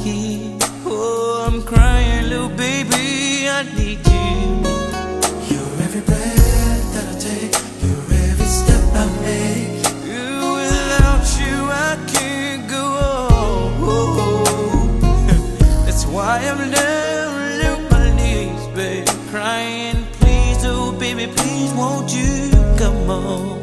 here. Oh, I'm crying, little baby, I need you. You're every breath that I take, you're every step I make. Without you I can't go on. That's why I'm down on my knees, babe, crying, please, oh baby, please, won't you come on?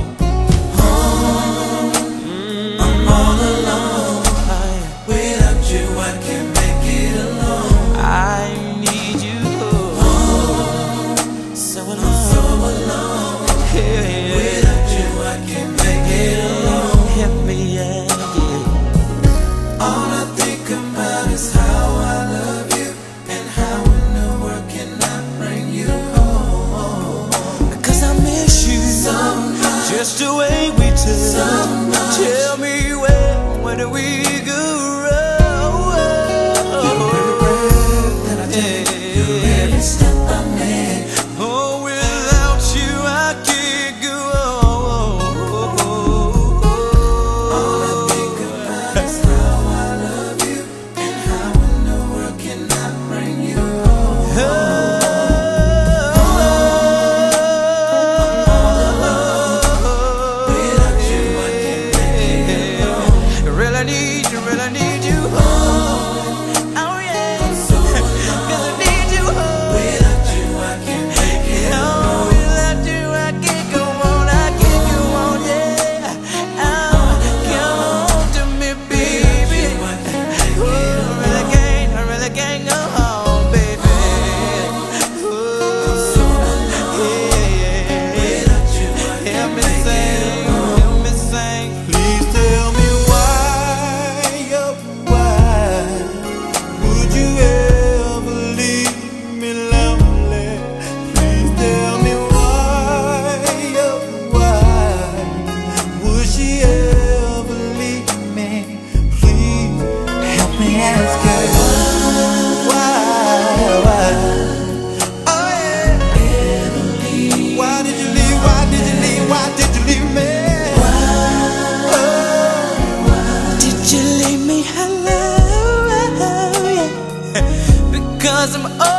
I'm all alone. Without you I can't make it alone. I need you, so alone. I'm so alone. Yeah. Without you I can't make it alone. Help me out, yeah. All I think about is how I love you, and how in the world can I bring you home. Cause I miss you So much, just the way we touch. so much. Tell me when do we go wrong? You're every breath that I take, you're every step I make. Oh, without you I can't go on. All I think about is how I love you, and how in the world can I bring you home. Without you I can't make it alone. Really need you home. Oh yeah, So alone. 'cause I need you home. Without you I can't make it Oh, alone. without you I can't go on, I can't go on, yeah. Oh, come on to me, baby. I can't make Oh, it alone. I really can't go home, baby. Oh, So alone. yeah. Without you I Help can't me make it sing, alone. help me sing. Please tell me why, oh, why would you ever leave me lonely? Please tell me why, oh, why would she ever leave me? Please help me ask her why? Oh yeah. Why did you leave? Why did you leave? Why did you leave me? Did you leave me? Hello, yeah. Because I'm